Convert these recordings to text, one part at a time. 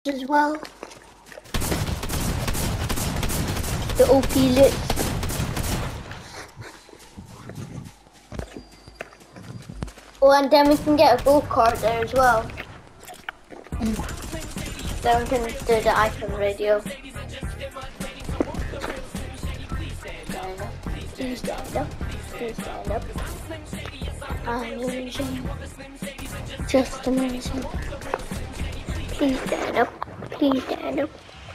as well. The OP lit. Oh, and then we can get a gold card there as well. Then we can do the iPhone radio. Stand up. Please stand up. Please stand up. Amazing. Just amazing. Please stand up. Please stand up.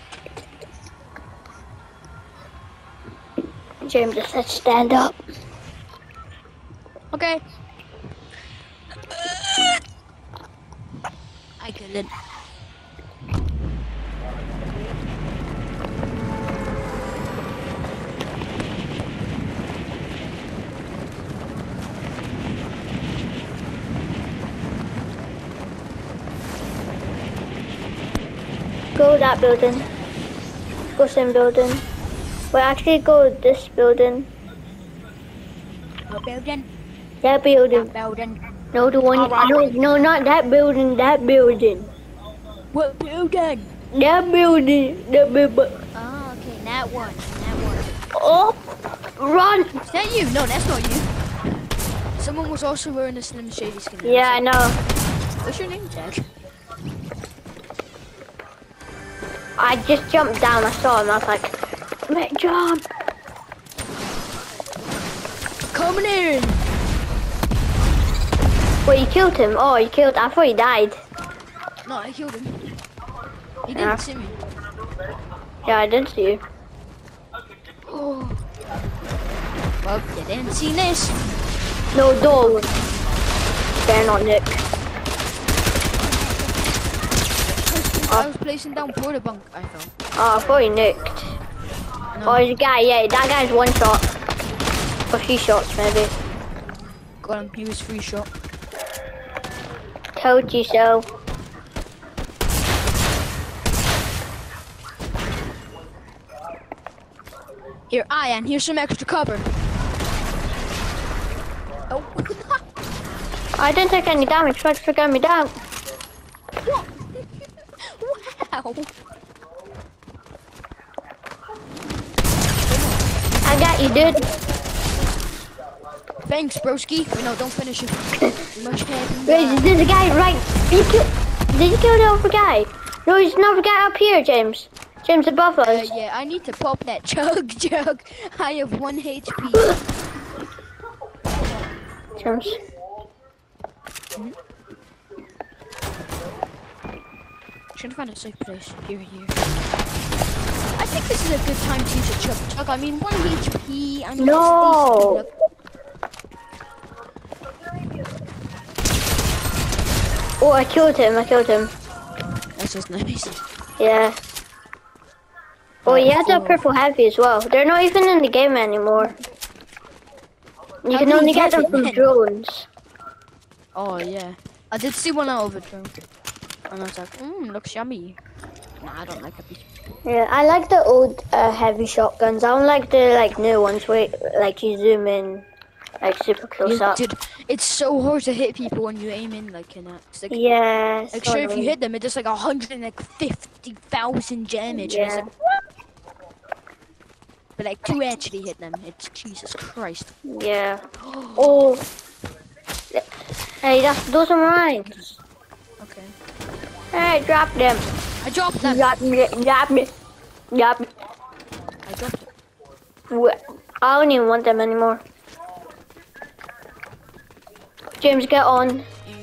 James just said stand up. Okay. I couldn't. Go to that building. Go same building. Well, actually go to this building. What building? That building. That building. No, the one. Right. No, not that building. That building. What building? That building. That building. Oh, okay, that one. That one. Oh, run! Is that you? No, that's not you. Someone was also wearing a Slim Shady skin. Yeah, I know. What's your name, Jack? I just jumped down. I saw him. I was like, "Mate, jump!" Coming in. Wait, you killed him? Oh, you killed. I thought he died. No, I killed him. He didn't see me. Yeah, I did see you. Oh. Well, you didn't see this. No, dog. They're not Nick. I was placing down for the bunk, I thought. Oh, I thought he nicked. No. Oh, there's a guy. Yeah, that guy's one shot. Or 3 shots, maybe. Got him, he was free shot. Told you so. Here, Ian, here's some extra cover. Oh. I didn't take any damage. Try to get me down. Wow. I got you, dude. Thanks, broski. Wait, no, don't finish it. Much Wait, there's a guy right. Did you kill the other guy? No, there's another guy up here, James. James above us. Yeah, I need to pop that chug. I have 1 HP. James. Trying to find a safe place. Here. I think this is a good time to use a chug. I mean, 1 HP. I mean, No. Oh, I killed him. That's just nice. Yeah. Oh, he has a purple heavy as well. They're not even in the game anymore. You How can do you only get get them it from then? drones. Oh, yeah. I did see one out of a drone. And I was like, looks yummy. Nah, I don't like it. Yeah, I like the old heavy shotguns. I don't like the new ones where like you zoom in like super close up. Dude, it's so hard to hit people when you aim in like in that. Like, Yeah. like so sure, if you annoying. hit them, it does like 150,000 damage. And it's Yeah. like, what? But like to actually hit them, it's Jesus Christ. Yeah. Oh. Hey, those are mine. Okay. Hey, drop them. I dropped them. Drop me. I dropped it. I don't even want them anymore. James, get on.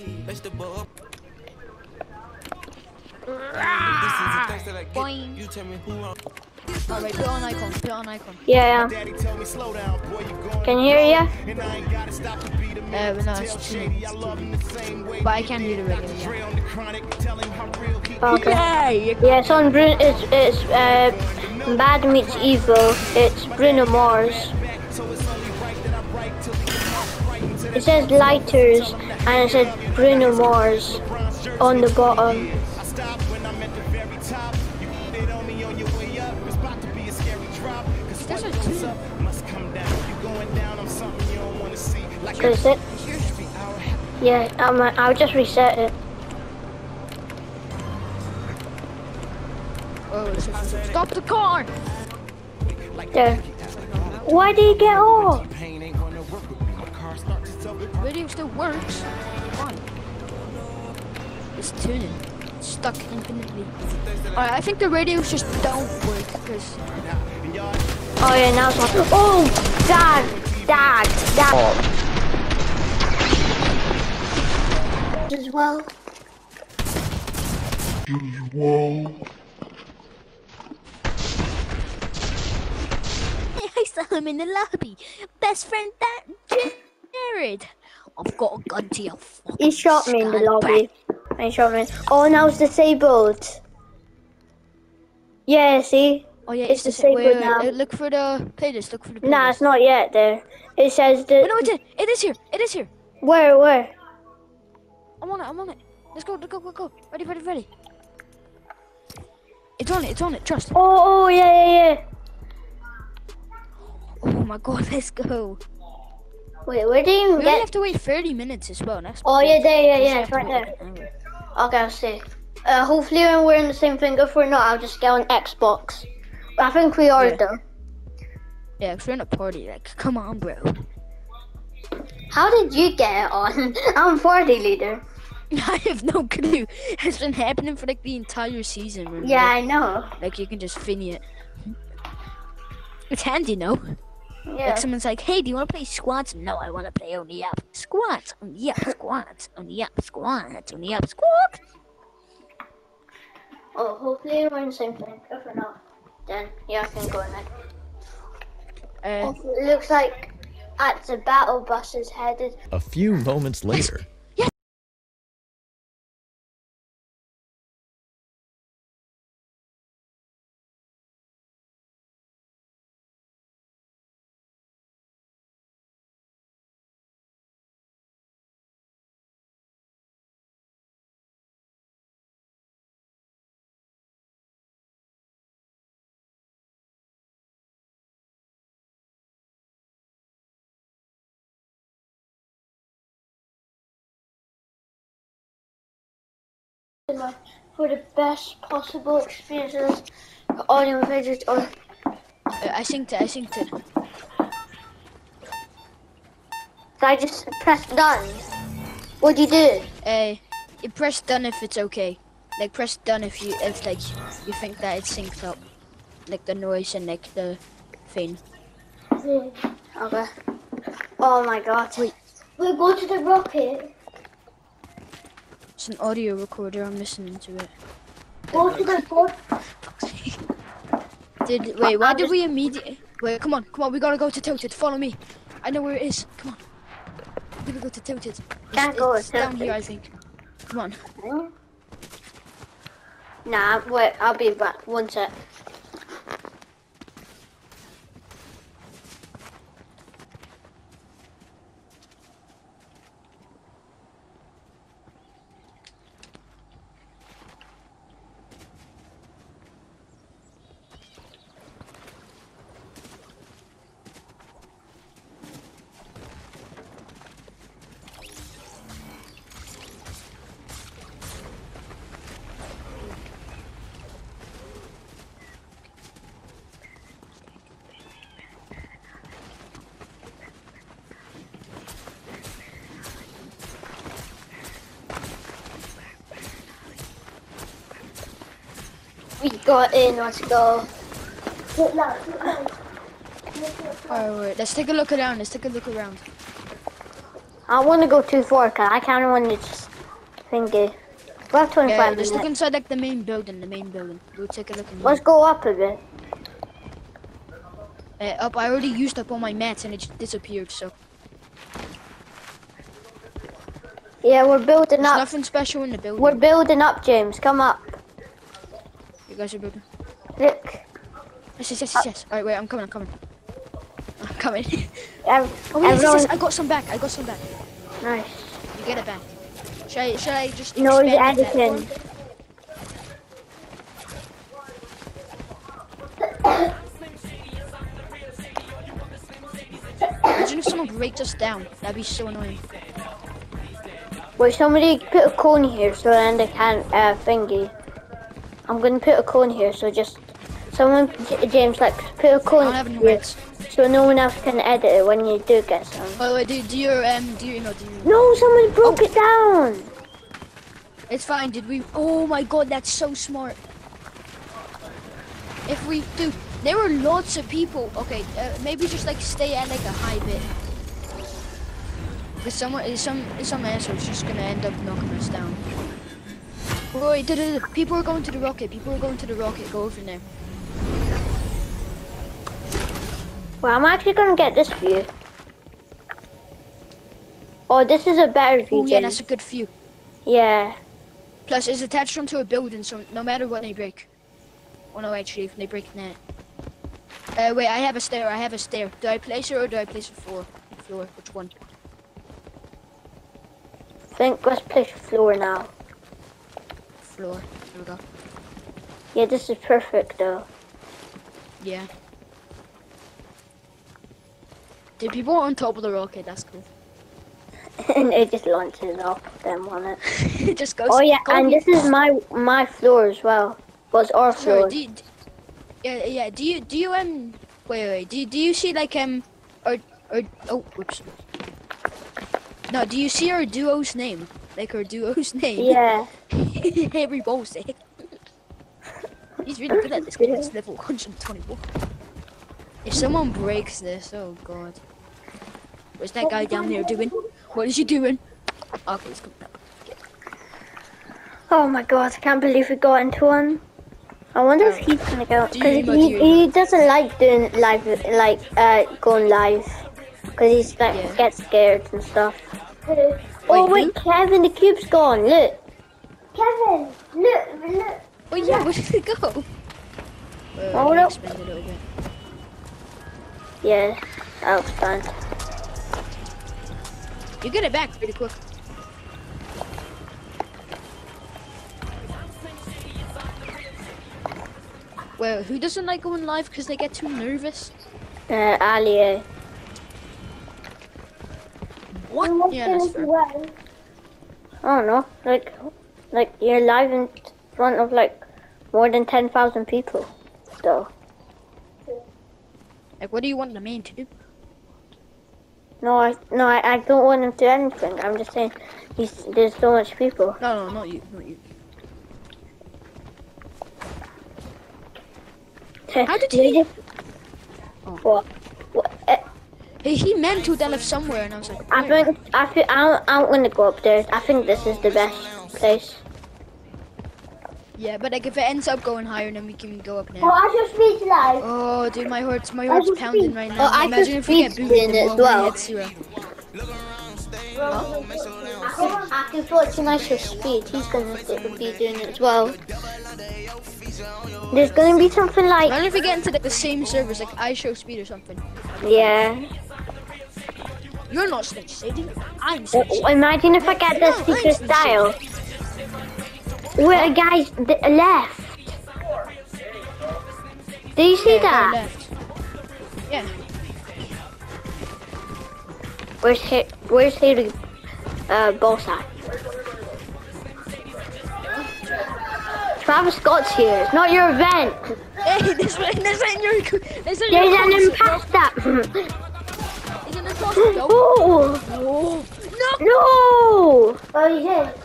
Boing. Alright, put on icon. Yeah. Can you hear ya? No, it's too. But I can do the regular. Yeah. Okay. Yay! Yeah, it's on Bruno. It's Bad Meets Evil. It's Bruno Mars. It says lighters and it says Bruno Mars on the bottom. There's a two. Is it? Yeah, I'll just reset it. Oh, stop the car! There. Why did he get off? Radio still works. Fine. It's tuning. It's stuck infinitely. Alright, I think the radios just don't work because. Oh yeah, now it's on. Oh, dad. As well. I saw him in the lobby. Best friend, that Jared. I've got a gun to your fucking He shot me in the skull. lobby. He shot me. Oh, now it's disabled. Yeah, see? Oh yeah, It's the disabled wait, now. look for the playlist. Look for the playlist. Nah, it's not yet there. It says that. Oh, no, it is here. It is here. Where? I'm on it. Let's go. Ready. It's on it. Trust. Oh, yeah. Oh my god, let's go. Wait, where do you even We get? only have to wait 30 minutes as well. That's Oh yeah, there, We yeah, have it's to right wait there. like an hour. Okay, I'll see. Hopefully when we're in the same thing. If we're not, I'll just get on Xbox. I think we are though. Yeah, 'cause we're in a party. Like, come on, bro. How did you get it on? I'm party leader. I have no clue. It's been happening for like the entire season. Remember? Yeah, I know. Like you can just finny it. It's handy, no? Yeah. Like someone's like, hey, do you want to play squats? No, I want to play only up. Squats, only up, squats, only up, squats, only up, squats. Oh, hopefully we're in the same thing. If we're not, then yeah, I can go in there. It looks like at the battle bus is headed. A few moments later. For the best possible experiences, audio and videos. Or I synced it. so I just press done. What'd you do? You press done if it's okay. Like press done if like you think that it's synced up, like the noise and like the thing. Okay. Oh my god. Wait, go to the rocket. It's an audio recorder. I'm listening to it. Go to the board. Wait, why did we immediately? Wait, come on, we gotta go to Tilted. Follow me. I know where it is. Come on. We gotta go to Tilted. Can't go It's to down Tilted. here, I think. Come on. Nah, wait, I'll be back. One sec. We got in, let's go. Alright, wait, let's take a look around. I want to go too far, cause I kind of want to just think it. We have 25 Yeah, minutes. let's look inside like the main building. We'll take a look in Let's go up a bit. up. I already used up all my mats and it just disappeared, so. Yeah, we're building There's up. nothing special in the building. We're building up, James. Come up. You guys are building. Look. Yes. Alright, wait, I'm coming. Oh, Everyone. I got some back. Nice. You get it back. Should I just No, he's expand the editing. platform? Imagine if someone breaks us down. That'd be so annoying. Wait, somebody put a cone here so then they can't thingy. I'm gonna put a cone here, so just someone, James, like put a I cone don't have any here, meds. so no one else can edit it when you do get some. By the way, do you No, someone broke it down. It's fine, did we? Oh my god, that's so smart. If we, dude, there were lots of people. Okay, maybe just like stay at like a high bit. Cause some asshole's just gonna end up knocking us down. Wait, people are going to the rocket. People are going to the rocket. Go over there. Well, I'm actually gonna get this view. Oh, this is a better view. Oh yeah, that's a good view. Yeah. Plus, it's attached onto a building, so no matter what they break. Oh no, actually, if they break that. Wait, I have a stair. I have a stair. Do I place it or do I place a floor? Floor. Which one? I think let's place floor now. Floor. There we go. Yeah, this is perfect though. Yeah. Dude, people are on top of the rocket. That's cool. And it just launches off them on it. It just goes. Oh yeah, and this is my floor as well. Well, it's our floor. Sorry, yeah. Do you wait. Do you see like or oh whoops. No, do you see our duo's name? Like our duo's name? Yeah. Every boss. He's really good at this game. It's level 121. If someone breaks this, oh god. What's that guy down there doing? What is he doing? Okay, he's coming up. Oh my god, I can't believe we got into one. I wonder if he's gonna go, because he doesn't like doing live, going live, because he's like gets scared and stuff. Oh wait, Kevin, the cube's gone. Look, Kevin, look. Oh yeah, where did it go? Oh no. Expand it a little bit. Yeah, I'll expand. You get it back pretty quick. Well, who doesn't like going live because they get too nervous? Ali. What? Yeah, that's fair. I don't know, like you're live in front of like more than 10,000 people, though. Like, what do you want the main to do? No, I don't want him to do anything. I'm just saying, there's so much people. No, not you. How did he? Oh. What? He meant to left somewhere, and I was like, I'm gonna go upstairs. I think this is the best place. Yeah, but like if it ends up going higher, then we can go up now. Oh, I just speak live. Oh, dude, my heart's pounding right now. Oh, Imagine if we get booted as well. Hit zero. I can watch a nicer speed. He's gonna be doing it as well. There's gonna be something like. Imagine if we get into the same servers, like I show speed or something. Yeah. You're not stage saving. I'm stage saving. Imagine if I get the secret style. Where a guy's left. Do you see that? Left. Yeah. Where's Harry boss at? Travis Scott's here. It's not your event. Hey, this ain't your. There's an imposter. Oh! No! Oh, you did.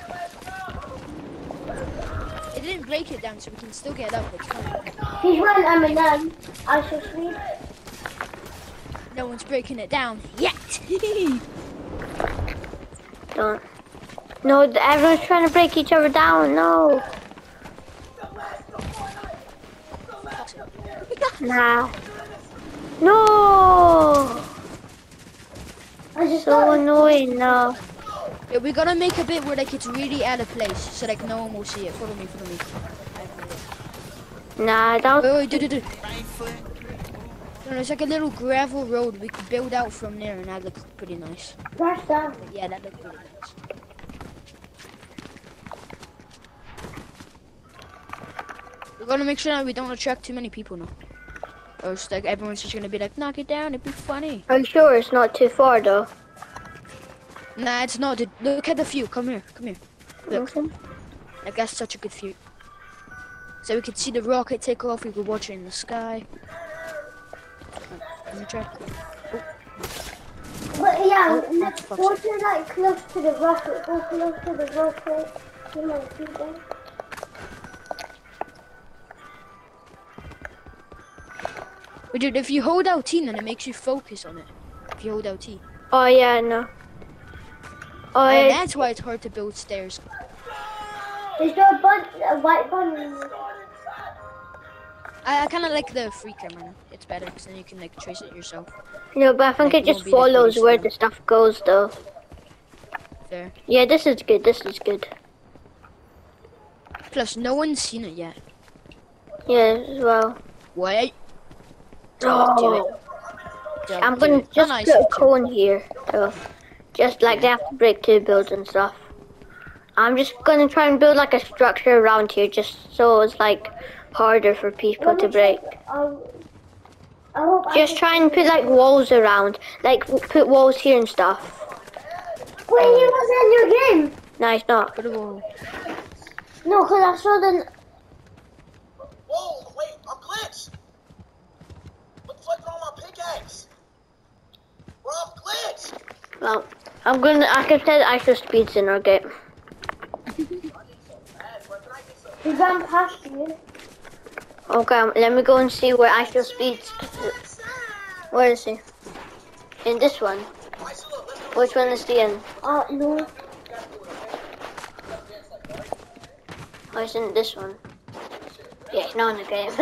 It didn't break it down, so we can still get up. It's fine. He's running Eminem. I shall sleep. No one's breaking it down yet. Don't. No, everyone's trying to break each other down. No. Nah. No. So annoying now. Yeah, we gotta make a bit where like it's really out of place, so like no one will see it. Follow me. Nah, that was... Wait. No, there's like a little gravel road we could build out from there, and that looks pretty nice. Where's that? Yeah, that looks pretty nice. We're gonna make sure that we don't attract too many people now. Or it's like everyone's just gonna be like, knock it down, it'd be funny. I'm sure it's not too far though. Nah, it's not. Look at the view. Come here. Look. Okay. Like that's such a good view. So we could see the rocket take off. We could watch it in the sky. Let me try. But yeah, Oh, go to like close to the rocket. Go close to the rocket. You might see them. But dude, if you hold out T, then it makes you focus on it. If you hold out T. Oh yeah, no. Oh, And that's why it's hard to build stairs. Is there a white button? I kind of like the free camera. It's better because then you can like trace it yourself. No, but I think Like, it just follows where the stuff goes, though. Fair. Yeah, this is good. This is good. Plus, no one's seen it yet. Yeah, as well. Wait. Oh. Do it. I'm gonna just put a cone here, so just like they have to break 2 builds and stuff. I'm just gonna try and build like a structure around here, just so it's like harder for people to break. Just try and put like walls around, like put walls here and stuff. Wait, he was in your game. No, he's not. Put a wall. No, cause I saw the. Whoa, wait, I'm glitched. What's like on my pickaxe? Bro, I'm glitched. Well, I can set ISO speeds in our game. He ran past you. Okay, let me go and see where ISO speeds. Where is he? In this one. Which one is he in? No. Oh, he's in this one. Yeah, he's not in the game.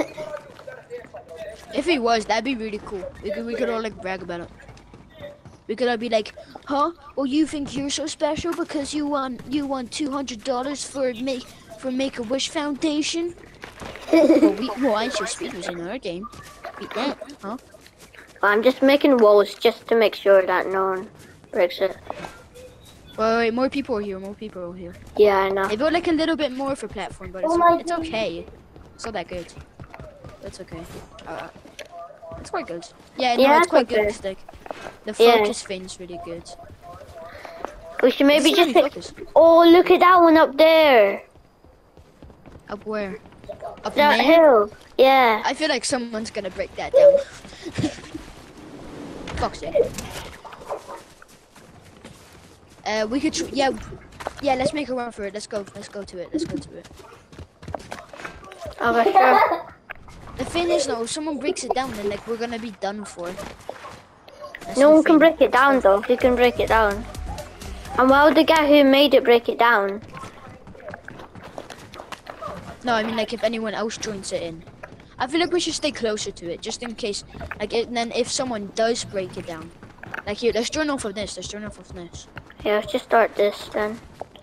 If he was, that'd be really cool. We could all like brag about it. We could all be like, huh? Oh, you think you're so special because you won $200 for Make-A-Wish Foundation? Well, I should speak was in our game. Beat that, huh? I'm just making walls just to make sure that no one breaks it. Wait, more people are here. More people are here. Yeah, I know. They built like a little bit more for platform, but it's okay. It's not that good. That's okay. It's quite good. Yeah, no, it's quite good. Like, the focus thing's really good. We should maybe just pick. Oh, look at that one up there. Up where? Up that there? hill. Yeah. I feel like someone's gonna break that down. Fuck's sake. We could. Yeah. Let's make a run for it. Let's go to it. Okay, sure. The thing is, though, if someone breaks it down, then like we're gonna be done for. No one can break it down, though. Who can break it down? And why would the guy who made it break it down? No, I mean like if anyone else joins it in. I feel like we should stay closer to it, just in case. Like, then if someone does break it down, like here, let's join off of this. Yeah, let's just start this then.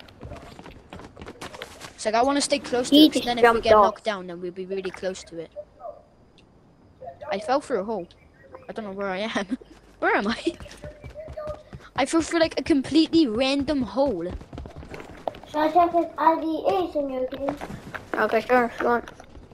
It's like I want to stay close to it, 'cause then if we get knocked down, then we'll be really close to it. I fell through a hole. I don't know where I am. Where am I? I fell through like a completely random hole. Should I check his ID in your game? Okay, sure, if you want.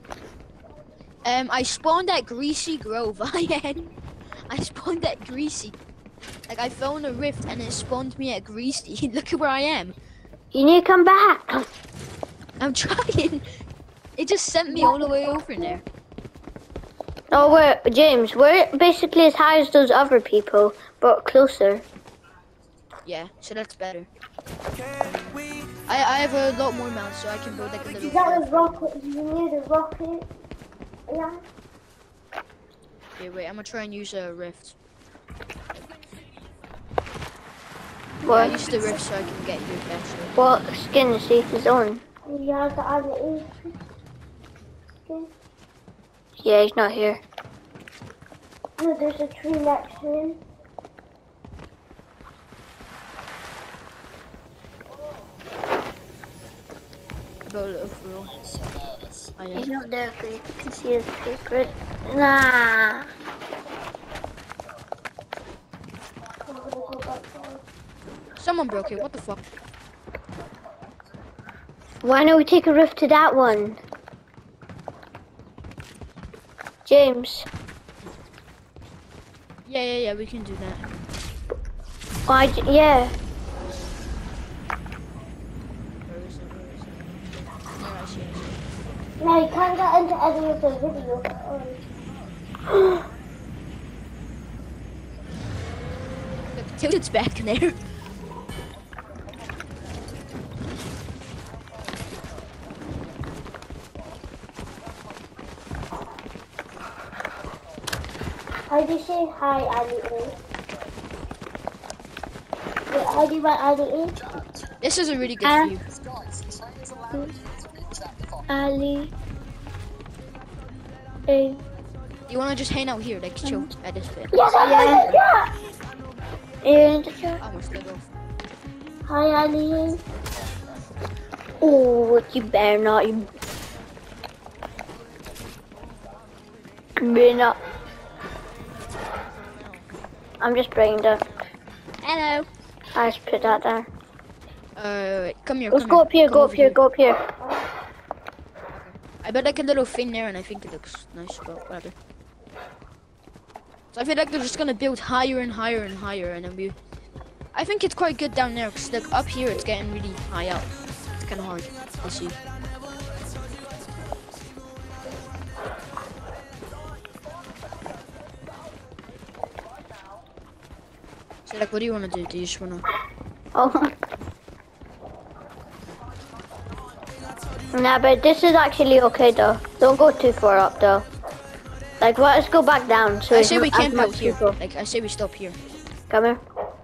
I spawned at Greasy Grove. I spawned at Greasy. Like I fell in a rift and it spawned me at Greasy. Look at where I am. You need to come back. I'm trying. It just sent me all the way over there. Oh, James, we're basically as high as those other people, but closer. Yeah, so that's better. I have a lot more mounts, so I can build like a little. Is that a rocket? Do you need a rocket? Yeah. Okay, wait, I'm gonna try and use a rift. What? I use the rift so I can get you faster. What skin is he on? Yeah, the other skin. Yeah, he's not here. No, there's a tree next to him. He's not there because you can see his secret. Nah. Someone broke it, what the fuck? Why don't we take a rift to that one? James. Yeah, we can do that. Yeah. Where is it? Yeah, I see it. No, I can't get into any of the videos. Look, Tilted's back there. How do you say hi, Ali? How do you write Ali? This is a really good view. Ali. A. You wanna just hang out here, like chill at this bit? Yes, yeah. And I almost got off. hi, Ali. Oh, you better not. You better not. I'm just bringing that. Hello. I just put that there. Come here. Let's come go here. up here, Come go over up here, go up here. I bet like a little thing there, and I think it looks nice, but whatever. So I feel like they're just gonna build higher and higher and higher, and then we. I think it's quite good down there, because like up here it's getting really high up. It's kind of hard to see. So like, what do you wanna do? Do you just wanna? Oh. Nah, but this is actually okay though. Don't go too far up though. Like, let's go back down. So I it's say we not as camp out much here. people. Like I say we stop here. Come here.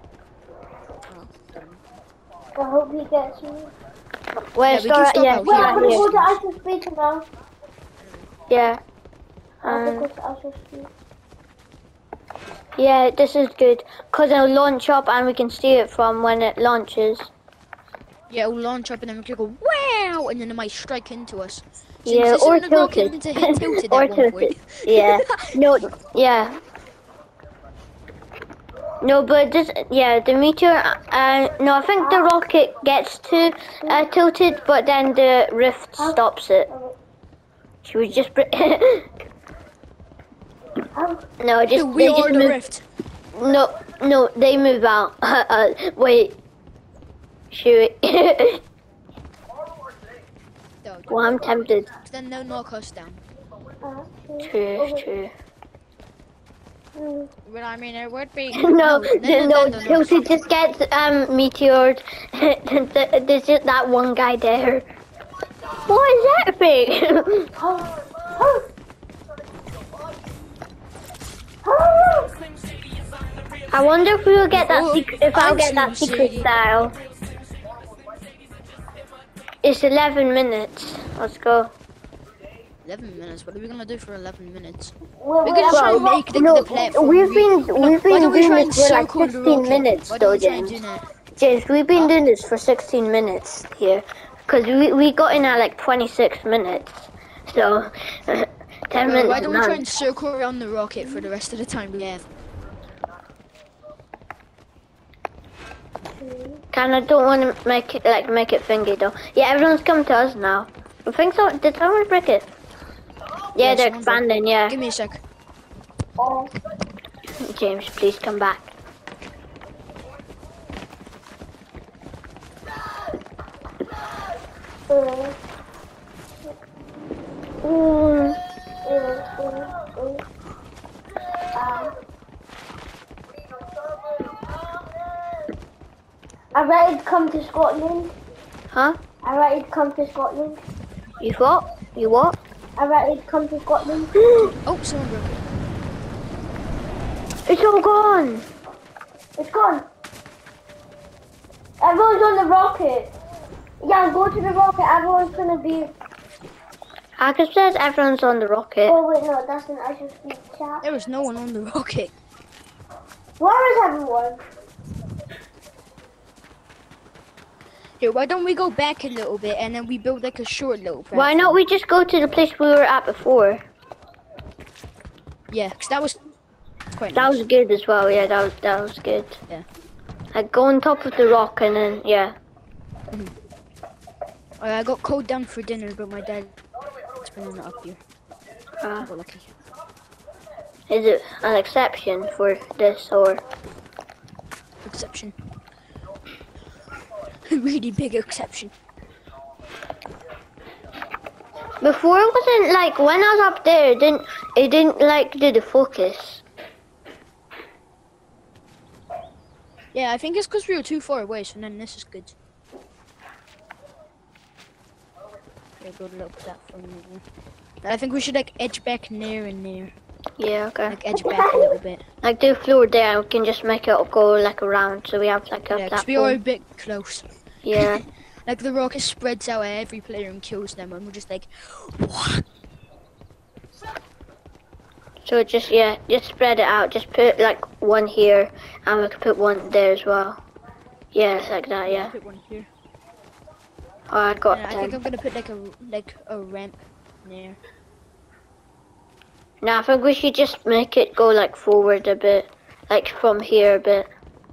I hope he gets me. Wait, Yeah, we can stop out Wait, here. I'm gonna go to Ice Speed now. Yeah. Yeah, this is good. Because it'll launch up and we can see it from when it launches. Yeah, it'll launch up and then we can go wow, and then it might strike into us. So Yeah, this or isn't a rocket tilted. to hit tilted Or at one point. tilted. Yeah. No, yeah. No, but this, yeah, the meteor, no, I think the rocket gets to tilted, but then the rift stops it. Should we just no, just, We they are just the move. rift. No, they move out. Wait. Shoot. No, Well, I'm tempted. then they'll knock us down. True. Well, I mean, it would be. No, no, Tilted just gets meteored. There's just that one guy there. What is that thing? I wonder if we'll get that secret. If I'll get that secret style. It's 11 minutes. Let's go. 11 minutes. What are we gonna do for 11 minutes? We're gonna try and make the platform. We've been doing this for like circle the 16 rocket? minutes Why though, don't we try and James. do that? James, we've been doing this for 16 minutes here. Because we got in at like 26 minutes. So, 10 minutes. Why don't we try and circle around the rocket for the rest of the time we have? I don't want to make it thingy though. Yeah, everyone's coming to us now. I think so. Did someone break it? Yeah, Yeah, they're someone expanding. Yeah. Give me a sec. James, please come back. I'm ready to come to Scotland. Huh? I'm ready to come to Scotland. You what? You what? I'm ready to come to Scotland. Oh, someone broke it. It's all gone. It's gone. Everyone's on the rocket. Yeah, go to the rocket. Everyone's gonna be. Hacker says everyone's on the rocket. Oh wait, no, that's an I should speak chat. There was no one on the rocket. Where is everyone? Here, why don't we go back a little bit and then we build like a short little platform? Why not we just go to the place we were at before? Yeah, because that was quite That nice. was good as well. Yeah, that was good. Yeah. Like go on top of the rock and then yeah. I got called down for dinner, but my dad's bringing it up here. I got lucky. Is it an exception for this or? Exception. Really big exception. Before it wasn't like when I was up there, it didn't like do the focus. Yeah, I think it's because we were too far away, so then this is good. Yeah, go a little platform there. I think we should like edge back near and near. Yeah, okay. Like edge back a little bit. Like do floor there, we can just make it go like around, so we have like a Yeah, because platform. we are a bit close. Yeah. Like the rocket spreads out at every player and kills them, and we're just like, what? So just just spread it out. Just put like one here, and we can put one there as well. Yeah, it's like that. Yeah. Put one here. Oh, I got. And I think I'm gonna put like a ramp there. No, I think we should just make it go like forward a bit, like from here a bit.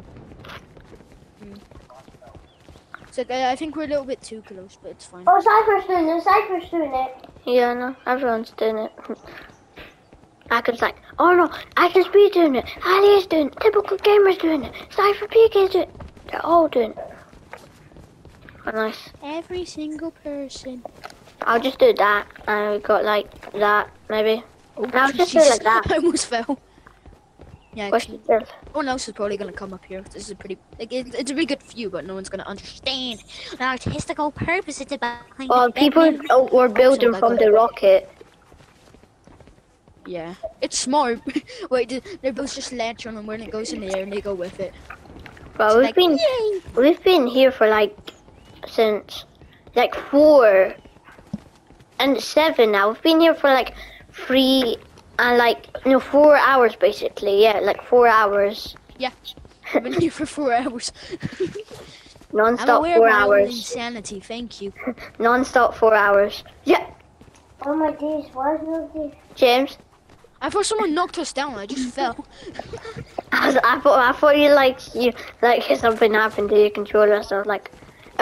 So I think we're a little bit too close, but it's fine. Oh, Cypher's doing it. Cypher's doing it. Yeah, no, everyone's doing it. Akan's like, oh no, Akan's be doing it. Ali is doing it. Typical Gamer's doing it. Cypher PK is doing it. They're all doing it. Oh, nice. Every single person. I'll just do that, and we got like that maybe. Oh, I'll just do it like that. I almost fell. Yeah, What's actually, this? no one else is probably gonna come up here. This is a pretty, like, it's a really good view, but no one's gonna understand the artistical purpose it's about. Well, people were building from the rocket. Yeah, it's smart. Wait, they're both just latch on, and when it goes in the air, and they go with it. But Like, we've been here for like since like 4 and 7 now. We've been here for like 3 and like 4 hours basically. Yeah, like 4 hours. Yeah, I've been here for 4 hours. Non-stop I'm aware 4 of my own hours. insanity. Thank you. Non-stop 4 hours. Yeah, Oh my days, why is no this? James. I thought someone knocked us down. I just fell. I thought you like something happened to your controller. So I was like,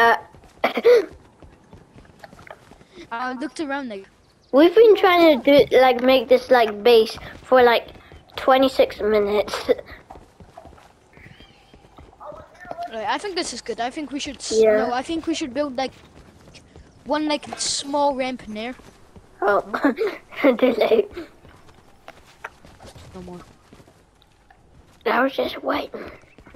I looked around like. We've been trying to do like make this like base for like 26 minutes. Right, I think this is good. I think we should. Yeah. No, I think we should build like one like small ramp in there. Oh, too late. No more. I was just waiting.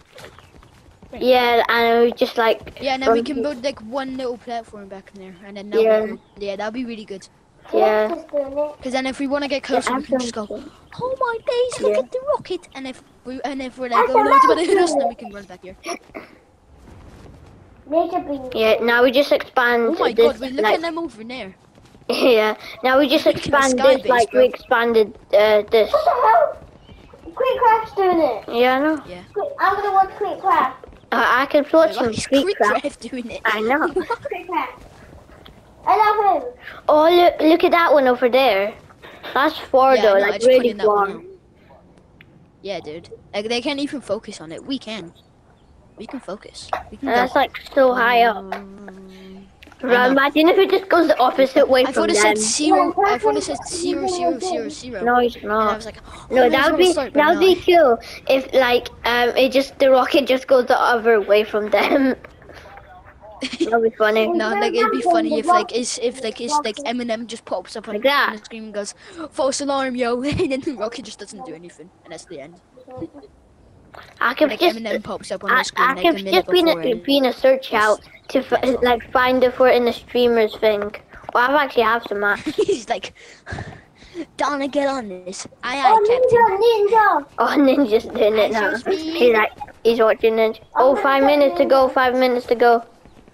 Yeah, and we just like. Yeah, and then we can build like one little platform back in there, and then that Yeah. would be, yeah, that'd be really good. Yeah. Just doing it. Because then if we want to get closer, we can just go. absolutely. Oh my days! Look Yeah. at the rocket! And if we're like, oh no, it's gonna hit us, then we can run back here. Make a beam. Yeah. Now we just expand. Oh my this, god! Wait, look like, at them over there. Yeah. Now we just Look at the expand sky this base, like bro. we expanded this. What the hell? Quick Craft's doing it. Yeah, I know. Yeah. Quick, I'm gonna watch Quick Craft. I can watch some He's Quick Craft. Craft doing it. I know. Quick Craft. I love him. Oh, look at that one over there. That's far Yeah, I though, know, I like just put really in that one far. out. Yeah, dude. Like they can't even focus on it. We can. We can focus. We can And that's go. like so high up. Right, imagine if it just goes the opposite way I from thought it them. said 0. I thought it said 0, 0, 0, 0. No, it's And I not. was like, oh, No, maybe that it's would be gonna start, but that would be no. cool if like the rocket just goes the other way from them. That'd be funny. No, like it'd be funny if Eminem just pops up on Like that. the screen and goes, false alarm, yo, and then the rocket just doesn't do anything, and that's the end. I could Like just Eminem pops up on the screen I like a could minute just before. and- been a search out to like find it for in the streamers thing. Well, I've actually have some maps. He's like, Donna, get on this. Aye, Oh, aye, Captain. ninja. Oh, Ninja's doing it now. Excuse me? He's watching Ninja. Oh, 5 minutes to go. 5 minutes to go.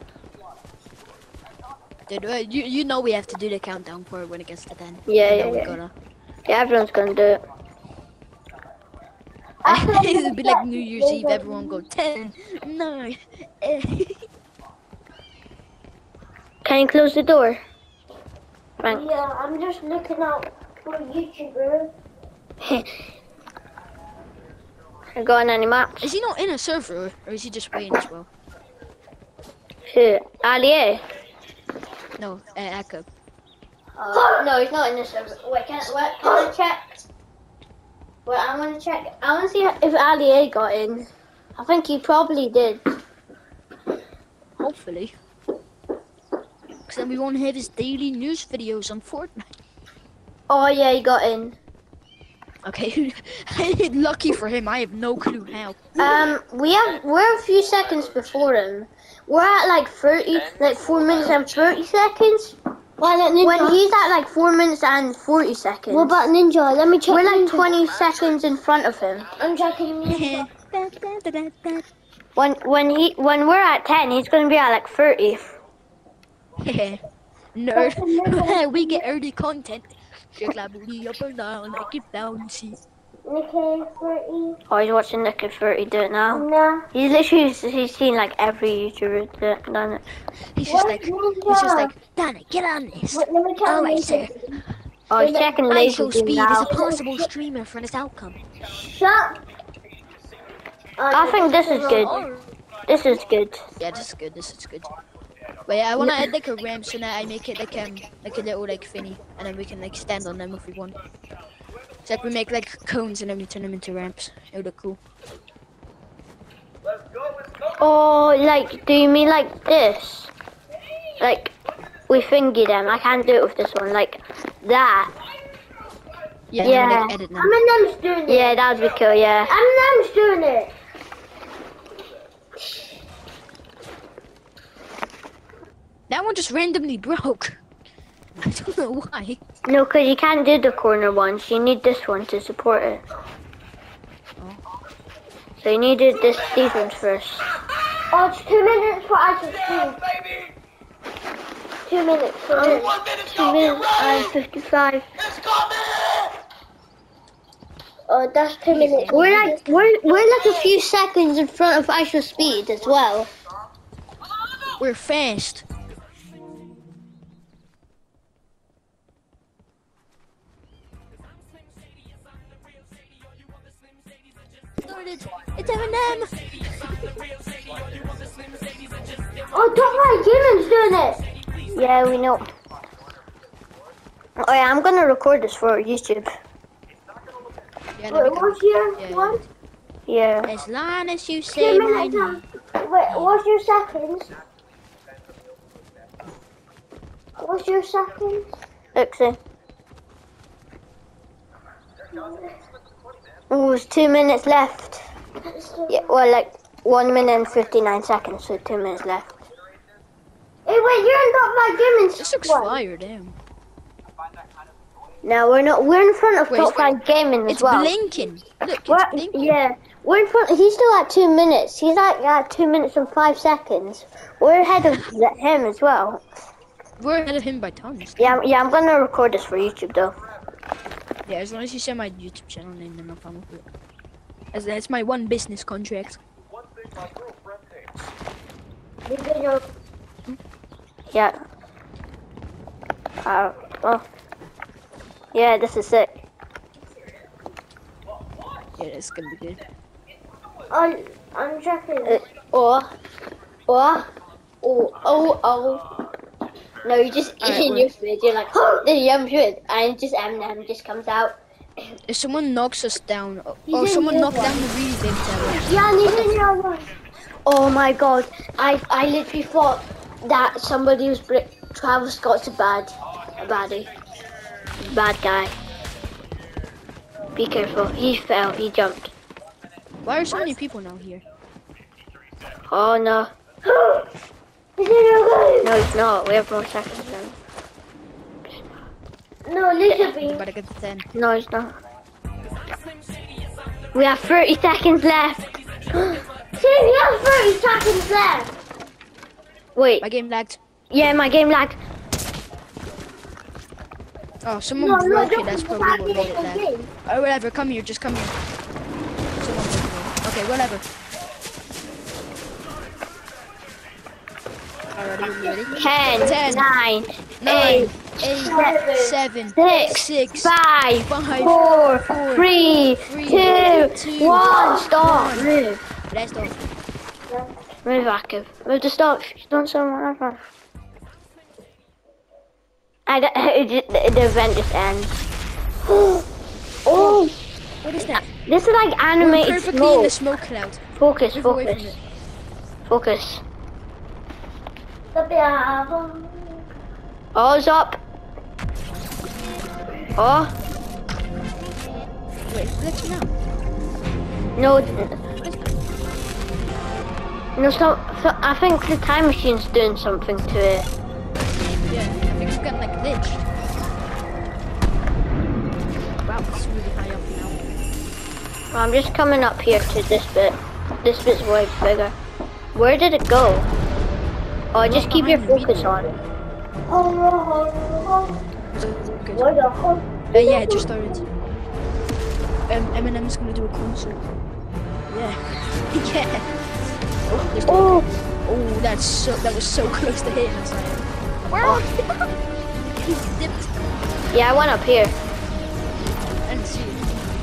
Dude, you know we have to do the countdown for when it gets to 10. Yeah, You yeah, know we're yeah. gonna. Yeah, everyone's gonna do it. It'd be like New Year's Eve, everyone go 10, 9, 8. Can you close the door? Thanks. Yeah, I'm just looking out for YouTuber. You got on any maps? Is he not in a server, or is he just playing as well? Who? Ali? No, Echo. No, he's not in the server. Wait, can I check? Wait, I want to check. I want to see if Ali got in. I think he probably did. Hopefully. Because then we won't have his daily news videos on Fortnite. Oh yeah, he got in. Okay, lucky for him, I have no clue how. We're a few seconds before him. We're at like 4 minutes and 30 seconds. When he's at like 4 minutes and 40 seconds. What about Ninja? Let me check. We're like Ninja. 20 seconds in front of him. I'm checking Ninja. When we're at 10, he's gonna be at like 30. Nerd. We get early content. Shake that booty up and down, like it bouncy. Nicky 30. Oh, he's watching Nick at 30 do it now. No. He's seen like every YouTuber done it. He's just like, Danny, get on this. Wait, let me check Alright, Ninja. sir. Oh, he's checking I laser show beam speed now. is a possible streamer for this outcome. Shut. I think this is good. This is good. Yeah, this is good. This is good. But yeah, I wanna add like a ramp so that I make it like a little like thingy, and then we can like stand on them if we want. So like we make like cones and then we turn them into ramps. It would look cool. Oh, like, do you mean like this? Like, we thingy them. I can't do it with this one. Like, that. Yeah. Yeah. And then, like, edit them. Eminem's doing it. Yeah, that would be cool, yeah. Eminem's doing it. That one just randomly broke. I don't know why. No, because you can't do the corner ones. You need this one to support it. Oh. So you needed these ones first. Oh, it's 2 minutes for I can see. 2 minutes for this. 1 minute, 2 minutes and 55. It's coming! Oh, that's 2 minutes. We're like a few seconds in front of actual speed as well. We're fast. It's Eminem. Oh, don't worry, Jimin's doing it. Yeah, we know. Oh yeah, I'm gonna record this for YouTube. Yeah, Wait, what's your one? Yeah. As long as you 2 say my minutes. name. Wait, what's your seconds? What's your seconds? Oopsie. Oh, there's 2 minutes left. Yeah, well, like 1 minute and 59 seconds, so 2 minutes left. Hey, wait, you're not my Jimin's This looks one. fire, damn. No, we're not. We're in front of Wait, Top 5 Gaming as It's well. blinking. Look, it's We're, blinking. yeah, we're in front. He's still at 2 minutes. He's like at 2 minutes and 5 seconds. We're ahead of him as well. We're ahead of him by tons. Yeah, I'm gonna record this for YouTube though. Yeah, as long as you say my YouTube channel name, then no problem with it. As that's my one business contract. Yeah. Oh. Yeah, this is it. Yeah, it's gonna be good. I'm checking. Oh. No, you just Alright, in wait. your food. You're like, oh, the yum food, and just Eminem just comes out. If someone knocks us down, He's or in someone the knocked other down the really big tower. Yeah, he's in your one. Oh my god, I literally thought that somebody was Travis Scott's a baddie. Bad guy. Be careful, he fell, he jumped. Why are so many people now here? Oh no. He's in your one. No, it's not, we have more seconds then. No, Lisa You Bean. better get to 10. No, it's not. We have 30 seconds left. See, we have 30 seconds left. Wait, My game lagged. yeah, my game lagged. Oh, someone broke it. That's don't probably what lag made it the lag. game. Oh, whatever. Come here. Just come here. Someone broke it. Okay, whatever. Alright, are you ready? 10, 10, 9, 9, 8, 8, 7, 6, 6, 5, 5, 4, 4, 3, 3, 2, 1. Stop. one. Move. Let's go. Move, Akif. Move to stop. Don't say whatever. The event just ends. Oh, What is that? this is like We're animated perfectly in the smoke. smoke cloud. Focus, Move away from focus, it. focus. The Oh, it's up. Oh. Wait, it's glitching now. No. No, so I think the time machine's doing something to it. Yeah, I think it's getting like glitch. Wow, it's really high up now. I'm just coming up here to this bit. This bit's way bigger. Where did it go? Oh, just keep your focus on it. Yeah, it just started. Eminem's gonna do a concert. Yeah. Yeah. Oh, That was so close to hitting us. Where are you? He dipped. yeah, I went up here. I didn't see it.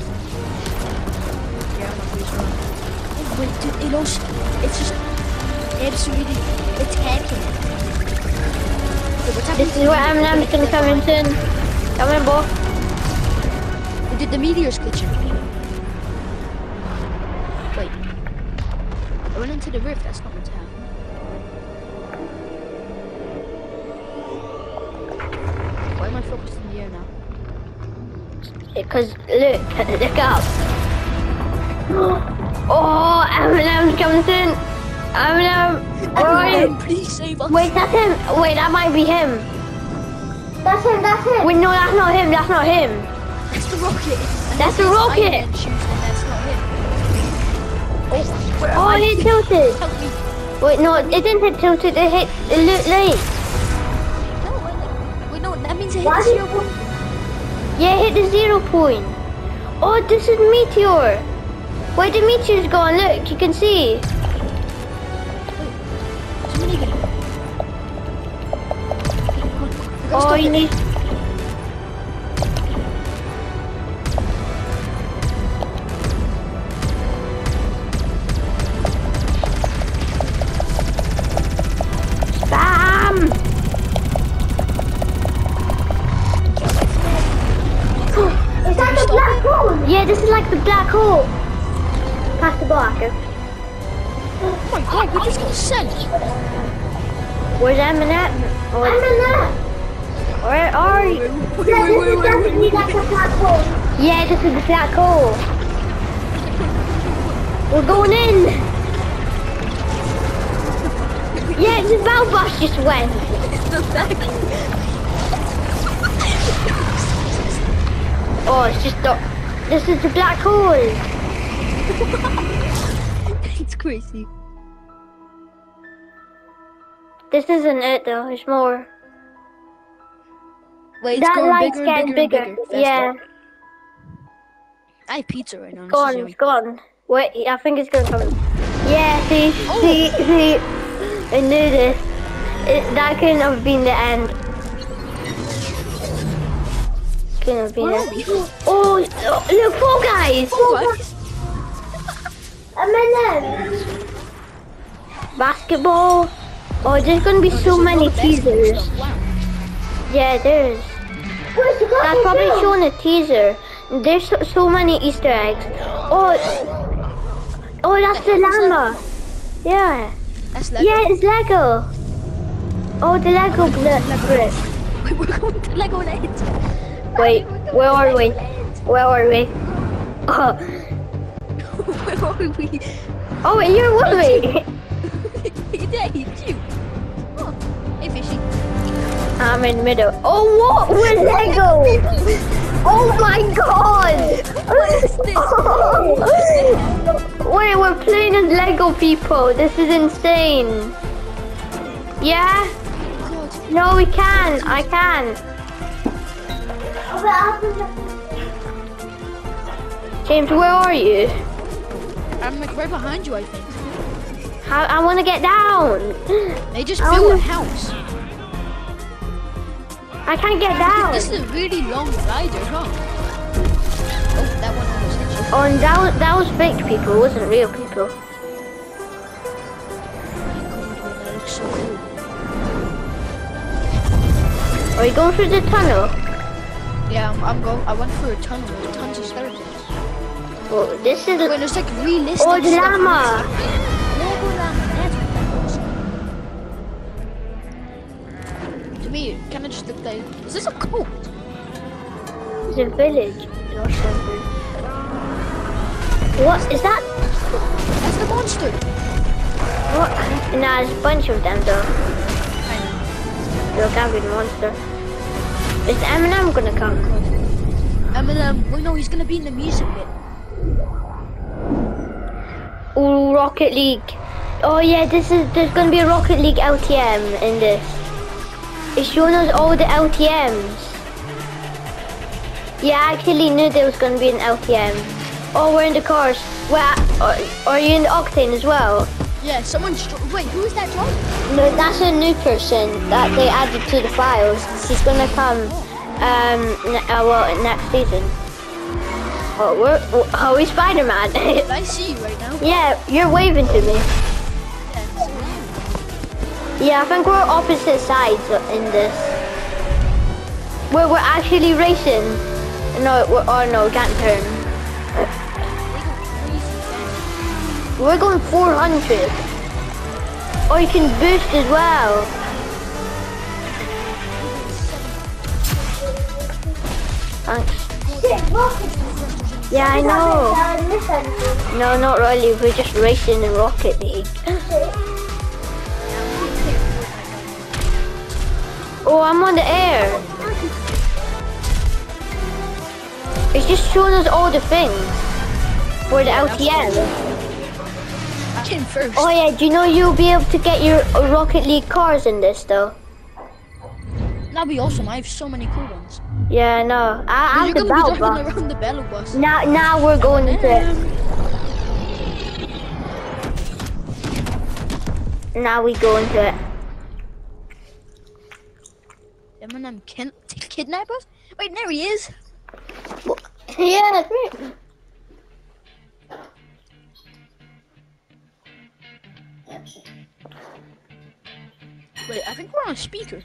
Yeah, I'm not pretty sure. Oh, wait, dude, it's just absolutely attacking. So what's happening? This is where Eminem's gonna come in soon. Come in, boy. Did the meteors glitching? Wait. I went into the rift, that's not what's happening. Why am I focused in the air now? Because look up. Oh, Eminem's coming soon. Eminem. Eminem, please save us. Wait, that's him. Wait, that might be him. That's him, that's him. Wait, no, that's not him. That's not him. That's the rocket. That's the rocket. That's not him. Oh, it tilted. Help me. Wait, no, it didn't hit tilted. It hit late. No, that means it hit the 0 point. Yeah, it hit the 0 point. Oh, this is meteor. Where the meteor's gone? Look, you can see. Oh, you need. Spam! Is that the black hole? Yeah, this is like the black hole. Past the block. Oh my god, we just got sent. Where's Eminem? Eminem! Where are you? Yeah, this is definitely like a black hole. Yeah, this is the black hole. We're going in. Yeah, the bell bus just went. Oh, it's just this is the black hole. It's crazy. This isn't it though. There's more. Wait, it's That going light's bigger and getting bigger and bigger. bigger. Yeah, I have pizza right now. it's gone. It's gone. Wait, I think it's gonna come. Yeah, see. I knew this. That couldn't have been the end. Couldn't have been it. Oh, look, Fall Guys. Eminem! Basketball. Oh, there's gonna be so many teasers. Yeah, there's. Where's the That's probably showing a teaser. There's so many Easter eggs. Oh, that's the llama. Yeah. That's Lego. Yeah, it's Lego. Oh, the Lego brick. Wait, we're going to Lego Land. Wait, where are we? Where are we? Oh, Where are we? oh wait, you're with me. Yeah, it's you. Oh, hey, fishy. I'm in the middle. Oh, what? We're Lego. Oh my god. What is this? Wait, we're playing as Lego people. This is insane. Yeah? God. No, we can. I can. James, where are you? I'm like right behind you, I think. I want to get down. They just built a house. I can't get down. This is a really long glider, huh? Oh, that one almost hit you. Oh, and that was fake people. It wasn't real people. That looks so cool. Are you going through the tunnel? Yeah, I'm going. I went through a tunnel with tons of skeletons. Oh, this is. Wait, there's like realistic Oh, the stuff. llama. Lego llama. That's what that was. To me, me. Can I just look there? Is this a cult? It's a village or something. What is that? That's the monster. What? Nah, there's a bunch of them though. I know. There can't be the monster. Is Eminem gonna come? Eminem, well, no, he's gonna be in the music bit. Oh, Rocket League. Oh yeah, there's gonna be a Rocket League LTM in this. It's showing us all the LTMs. Yeah, I actually knew there was gonna be an LTM. Oh, we're in the cars. Are you in the Octane as well? Yeah, someone's. Wait, who is that, John? No, that's a new person that they added to the files. She's gonna come, next season. Oh, are we Spider-Man? I see you right now. Yeah, you're waving to me. Yeah, I think we're opposite sides in this. We're actually racing. No, we can't turn. We're going 400. Oh, you can boost as well. Thanks. Yeah, I know. No, not really. We're just racing in Rocket League. Oh, I'm on the air. It's just showing us all the things for the LTM. I came first. Oh yeah, do you know you'll be able to get your Rocket League cars in this though? That'd be awesome. I have so many cool ones. Yeah, no. I'm the You're gonna be battle driving bus. around the battle bus. Now we're going into it. Now we go into it. Eminem kidnap us? Wait, there he is. Yeah, that's right. Wait, I think we're on a speaker.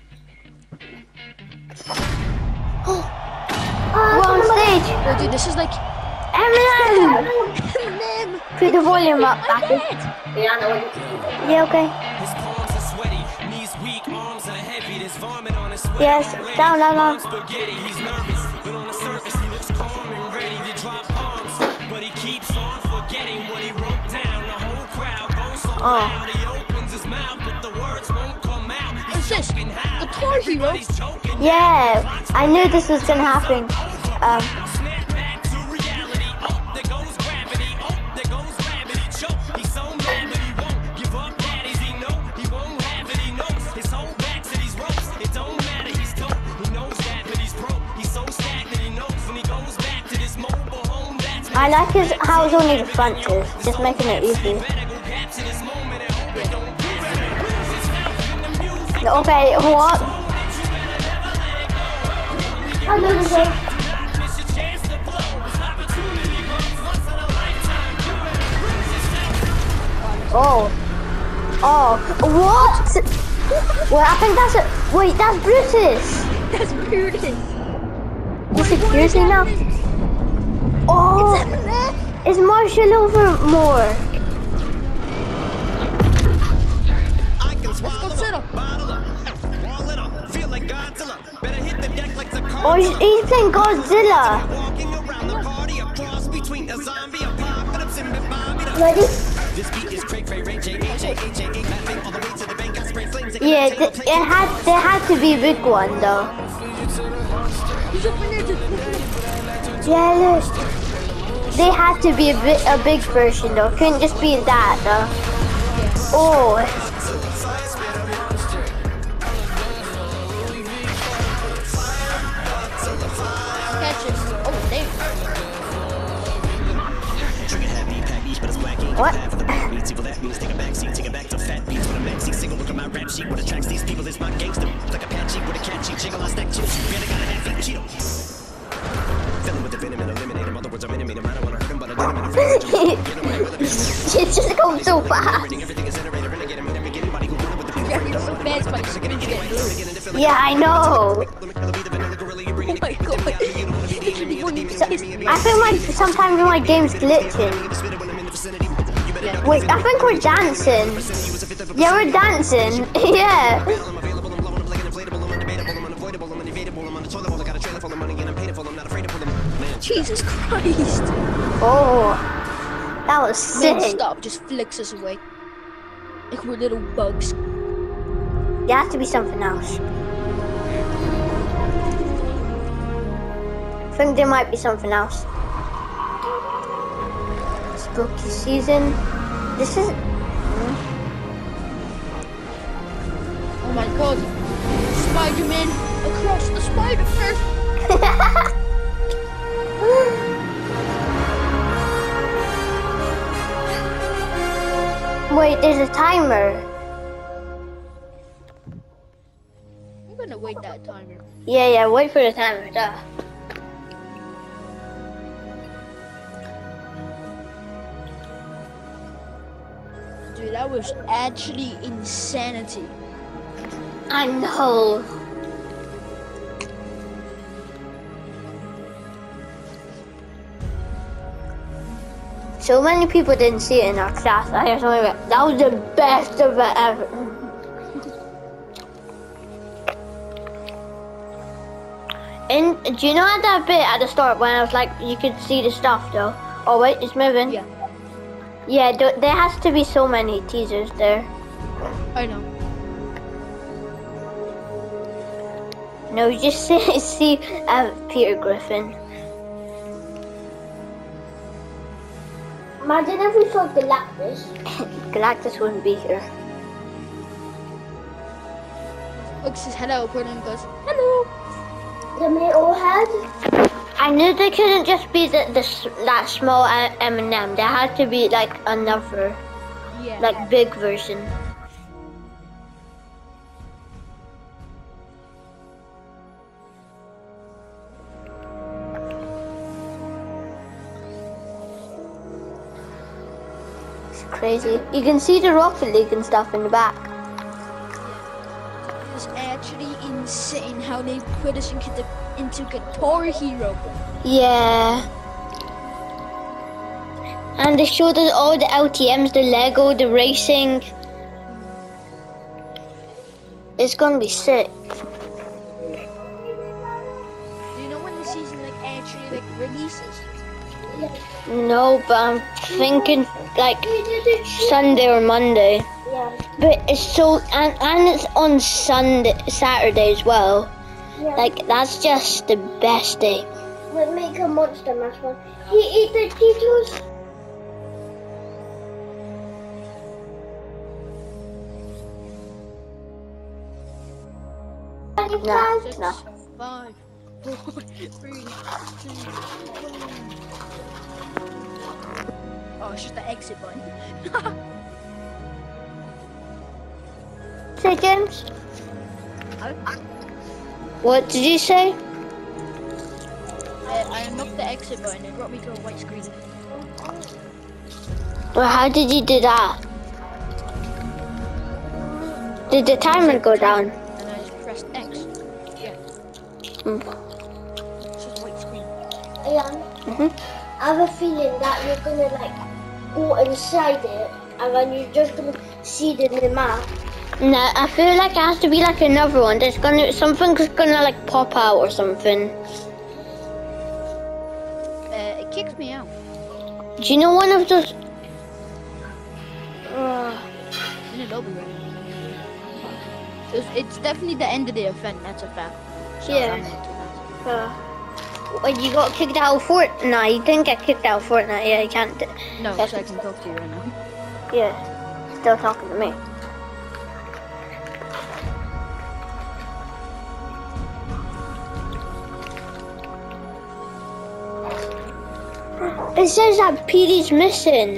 We're on stage. Oh, dude, this is like Eminem! Eminem. Put the volume up, Becky. Yeah, okay. His palms are sweaty, knees weak, arms are heavy. There's vomit on his sweat. Yes, down. Spaghetti, he's nervous, but on the surface he looks calm and ready to drop bombs. But he keeps on forgetting what he wrote down. The whole crowd goes so loud. He opens his mouth, but the words won't come out. What's this? Guitar Hero? Yeah, I knew this was gonna happen. Snap back to reality. Oh, there goes gravity. Oh, there goes gravity. Choke. He's so mad, but he won't give up. That is he know he won't have it. He knows his whole back to these ropes. It don't matter. He's dope. He knows that, but he's broke. He's so stagnant. He knows when he goes back to this mobile home. That's I like how it's only the front two, just making it easy. Okay, what? Oh, what? Well, I think that's it. Wait, that's Brutus. That's Brutus. Is it Brutus now? Oh, it's Marshall Overmore. Let's go sit up. Oh, he's playing Godzilla. Ready? Yeah, there had to be a big one though. Yeah, look. They had to be a big version though. Couldn't just be that though. Oh. What? It's just going so fast. Yeah, I know. Oh my god. I feel sometimes my game's glitching. Wait, I think we're dancing. Yeah, we're dancing. Yeah. Jesus Christ! Oh, that was sick. Non-stop, just flicks us away. Like we're little bugs. There has to be something else. I think there might be something else. Spooky season. This is. Oh my god. Spider-Man across the Spider-Verse. Wait, there's a timer. I'm gonna wait that timer. Yeah, wait for the timer. Duh. Dude, that was actually insanity. I know. So many people didn't see it in our class. I just only went, that was the best event ever. And do you know at that bit at the start when I was like, you could see the stuff though? Oh wait, it's moving. Yeah. Yeah, there has to be so many teasers there. I know. No, you just see Peter Griffin. Imagine if we saw Galactus. Galactus wouldn't be here. Look, says hello, Gordon goes, hello. The metalhead. I knew they couldn't just be that small eminem. There had to be like another, Yeah. like big version. It's crazy. You can see the Rocket League and stuff in the back. It's actually insane how they put us into Guitar Hero. Yeah. And they showed us all the LTMs, the Lego, the racing. It's gonna be sick. Do you know when the season actually releases? No, but I'm thinking like Sunday or Monday. Yeah. But it's so and it's on Saturday as well. Yeah. Like that's just the best day. We'll make a monster mash one. He ate the Cheetos. No, Six, no. 5, 4, 3, 2, 1. Oh, it's just the exit button. Say, James. I What did you say? unlocked the exit button and brought me to a white screen. Well, how did you do that? Did the timer go down? And I just pressed X. Yeah, Mm. it's just a white screen. Yeah. I have a feeling that you're gonna go inside it, and then you're just gonna see it in the map. No, I feel like it has to be like another one. Something's gonna like pop out or something. It kicks me out. Do you know one of those? In the lobby right now. It's definitely the end of the event, that's a fact. So Yeah. I'm not too bad. When you got kicked out of Fortnite? No, you didn't get kicked out of Fortnite. Yeah, you can't. No, so I can talk to you right now. Yeah, still talking to me. It says that PD's missing.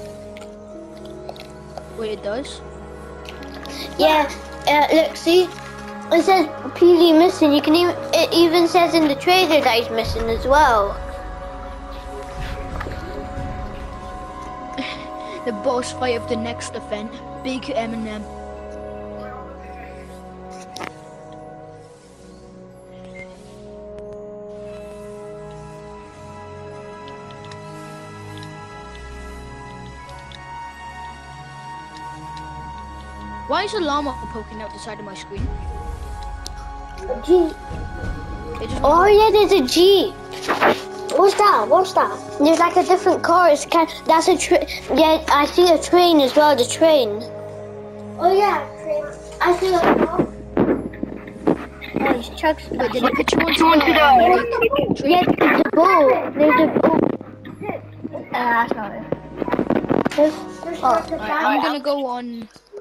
Wait, it does? Yeah, look, see? It says PD missing. You can even, it even says in the trailer that he's missing as well. The boss fight of the next event, Big Eminem. Why is a llama poking out the side of my screen? Gee. It just Oh yeah, there's a Jeep. Oh What's that? What's that? There's like a different car. It's that's a train. Yeah, I see a train as well. The train. Oh yeah, train. I see a car. Oh, these trucks. But did it put you onto the Yeah, there's a boat. There's a boat. That's not it. There's Oh, like a Alright, I'm gonna go on